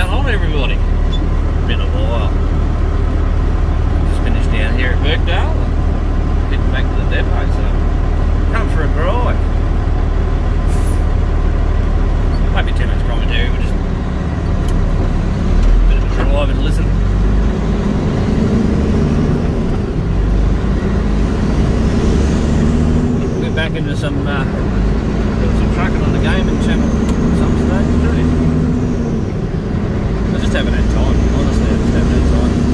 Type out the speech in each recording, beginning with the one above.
going on, everybody? Been a while. Just finished down here at Birkdale and heading back to the depot, so come for a drive. Might be too much commentary, but just a bit of a drive and listen. We're back into some trucking on the gaming channel at some stage too. I just haven't had time, honestly, I just haven't had time.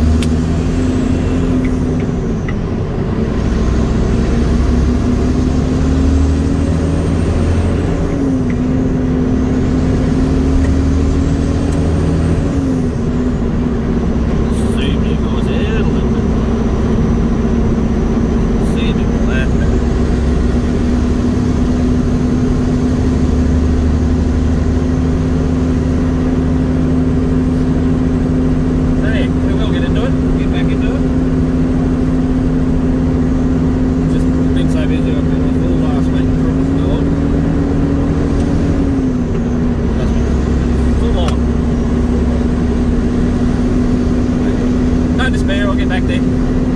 I'll get back there.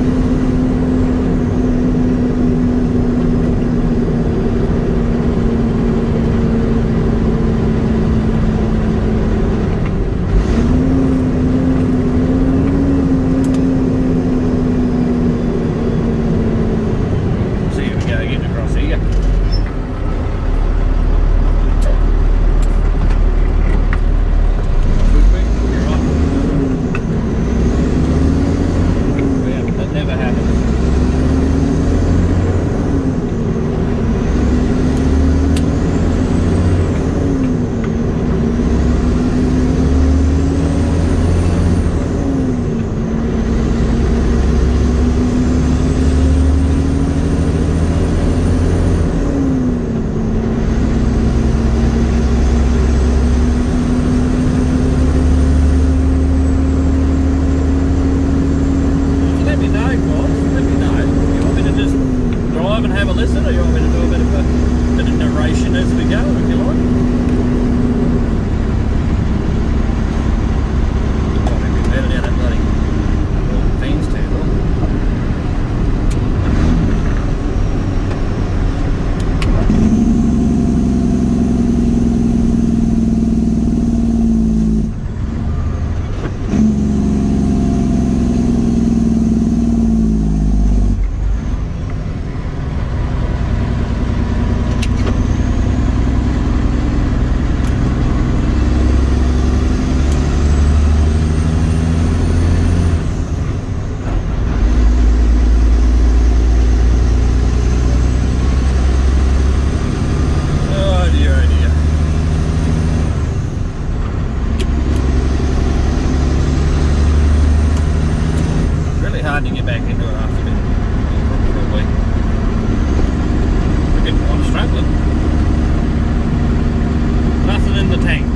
Listen, or you want me to do a bit of narration as we go, if you like? Oh, maybe better down that bloody things table. Hard to get back into it after been for a week. I'm struggling. Nothing in the tank.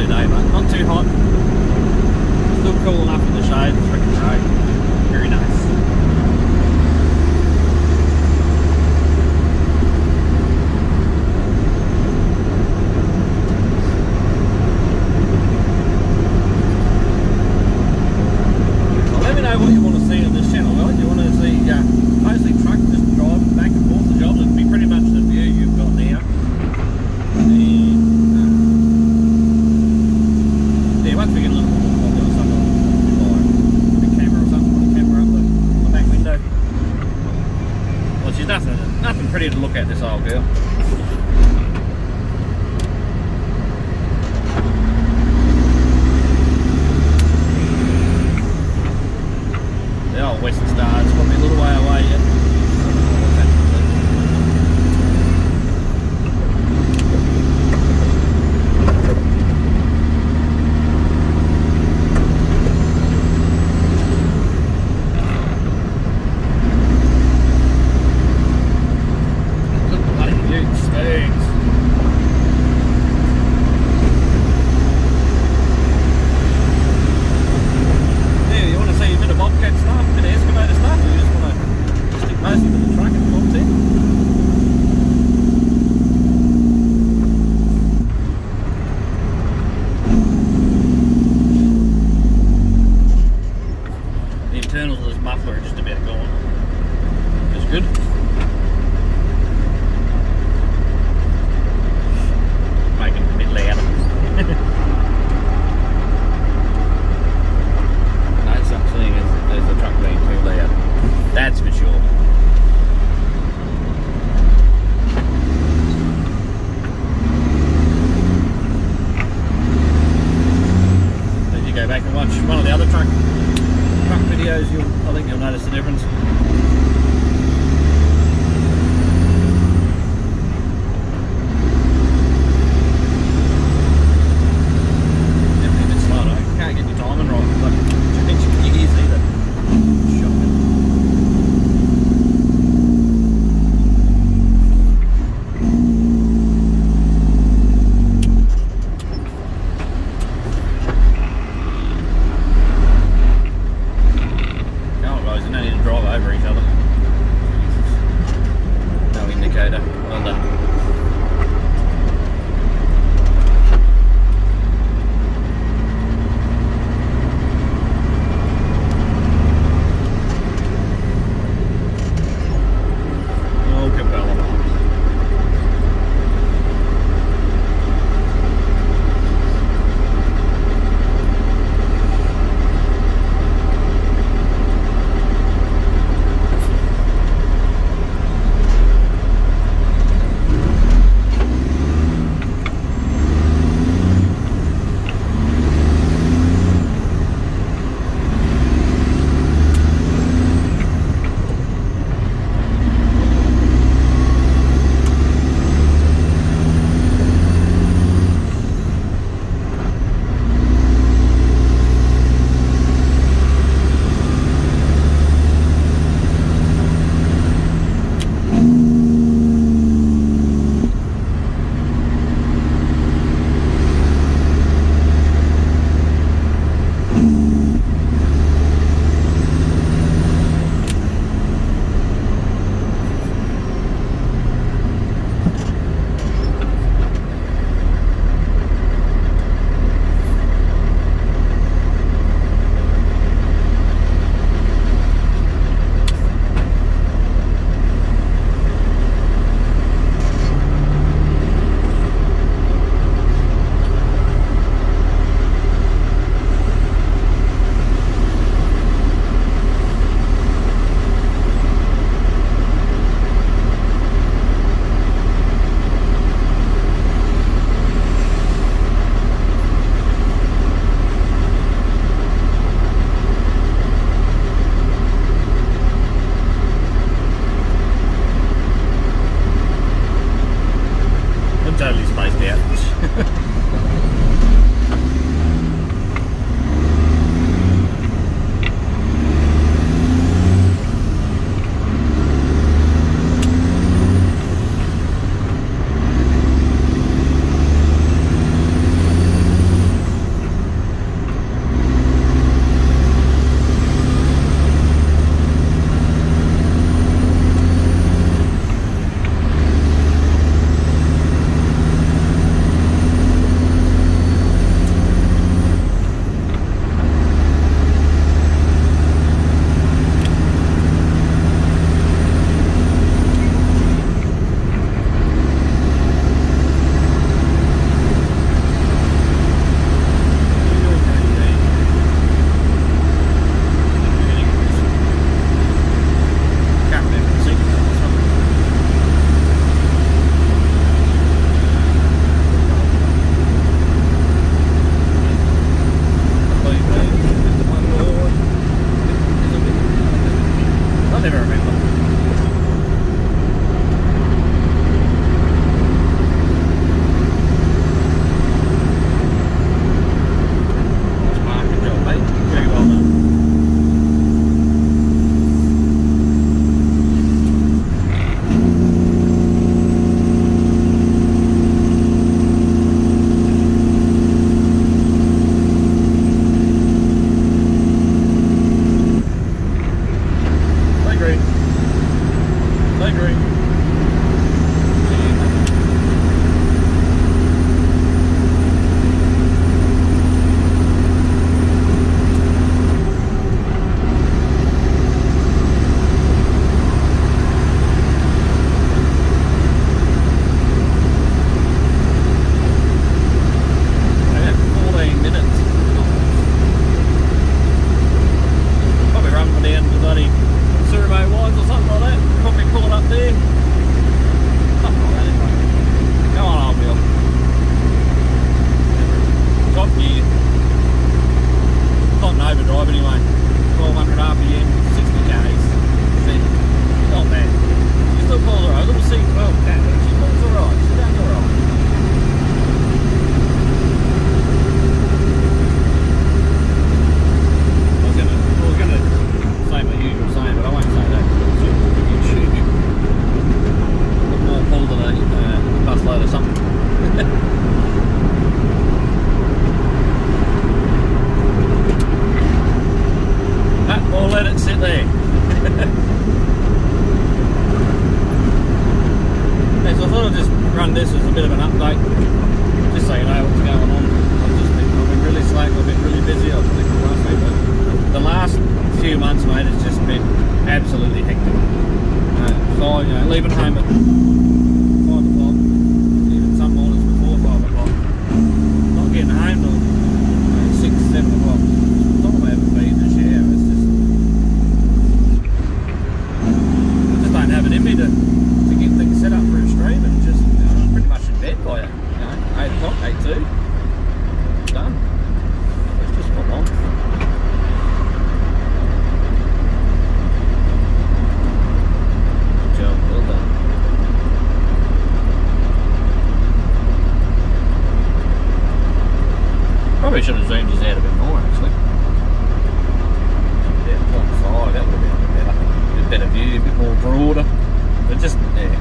today, but not too hot. Still cool enough in the shade. It's freaking great. Very nice. Well, let me know what you want to see on this channel. Well, do you want to see mostly truck just driving back and forth the job? It'd be pretty much the view you've got now. Yeah, once we get a little more popular, something like a camera or something, put a camera up on the back window. Well, she's nothing pretty to look at, this old girl. The old Western Star is probably a little way away yet. Internals of this muffler are just about gone. That's good. Making it a bit louder. No such thing as the truck being too loud. That's for sure. If you go back and watch one of the other truck videos, I think you'll notice the difference. Definitely a bit slower. I can't get your timing right. Like, changing gears either. Shocking. No need to drive over each other. Probably should have zoomed his out a bit more actually. Yeah, 0.5, that would have been a bit better. A bit better view, a bit more broader. But just, yeah.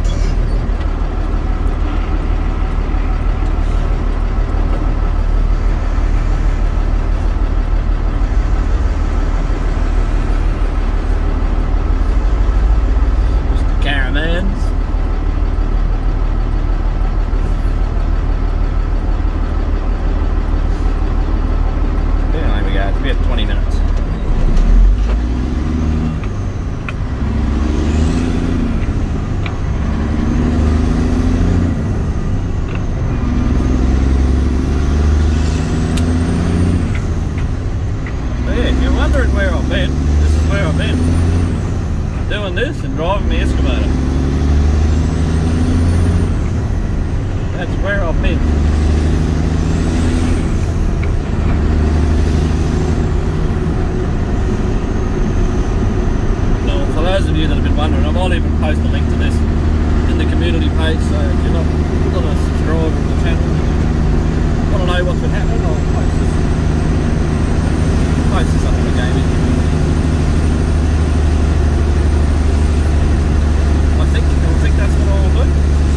This and driving my excavator. That's where I've been. Now, for those of you that have been wondering, I might even post a link to this in the community page, so if you're not a subscriber to the channel, want to know what's been happening, I'll post this up on the gaming. I think that's what I'll do.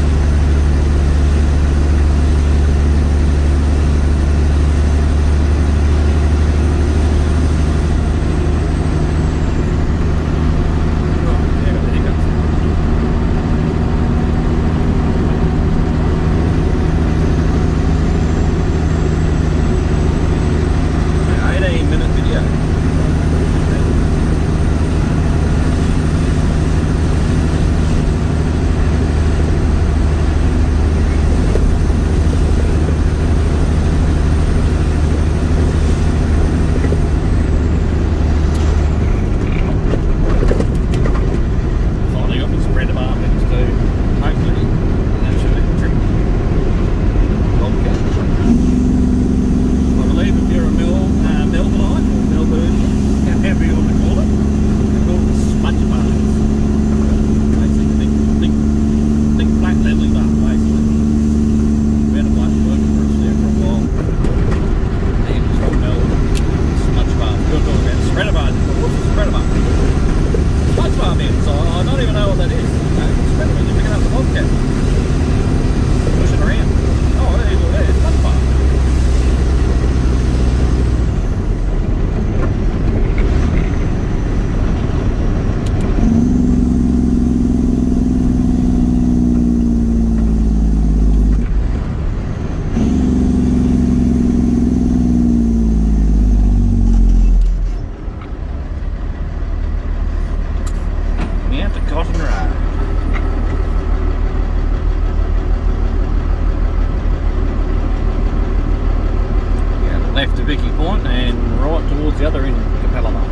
The other end, Capella Mine.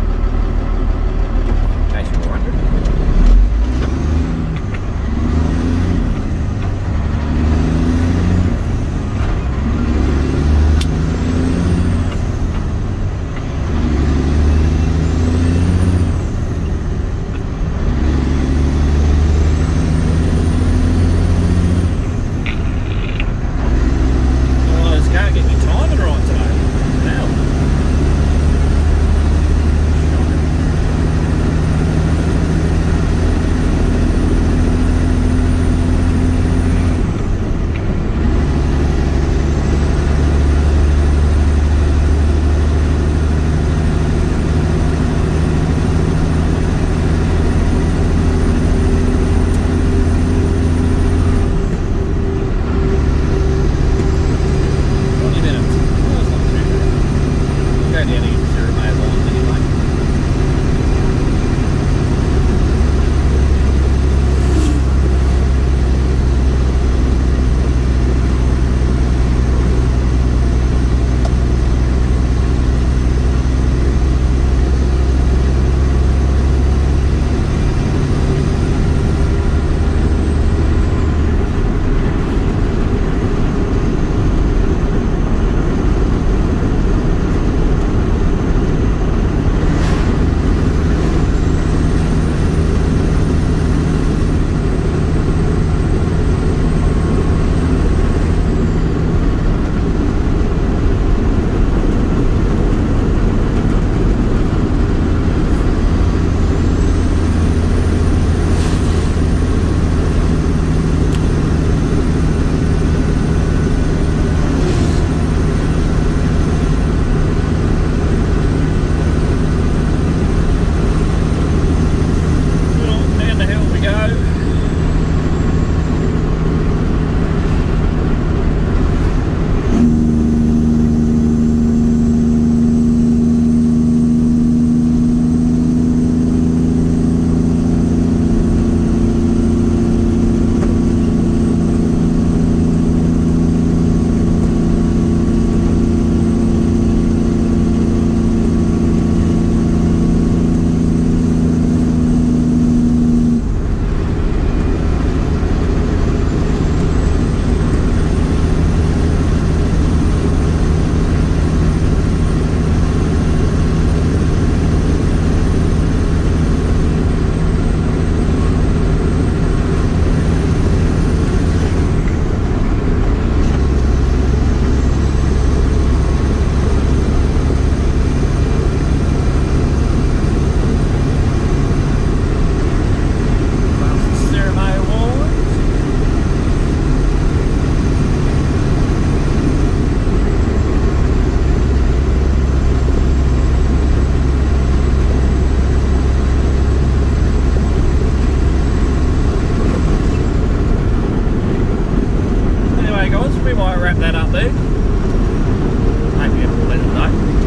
In case you were wondering. Oh, this car get me timing right today. Now.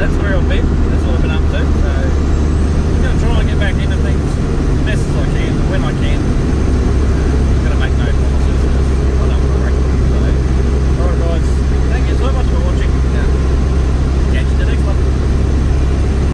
that's where I've been. That's what I've been up to. So